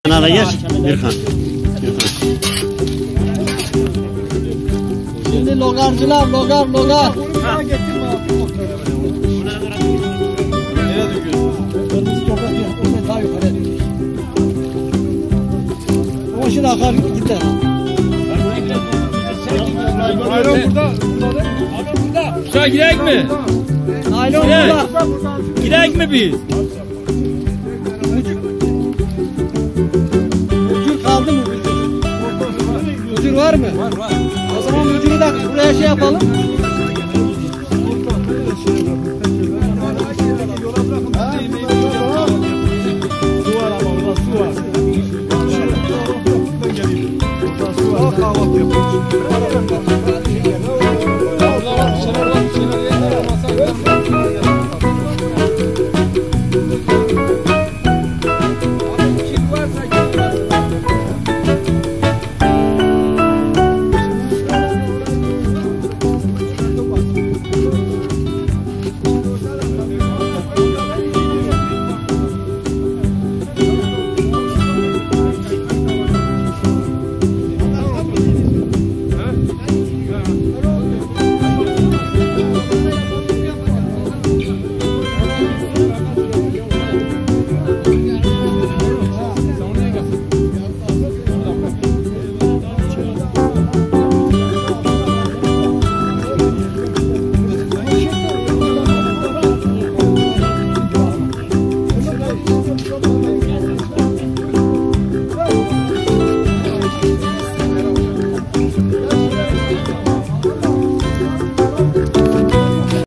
Kenara geç. Birkan. Şimdi logarcılar, logar. Ama şimdi akar gider. Ayran burada. Usta girek mi? Naylon burada. Girek mi biz? Mücür kaldı mı? Mücür var mı? Var. O zaman mücürü de buraya şey yapalım. Su var ama orada su var. Kahvaltı yapıyoruz.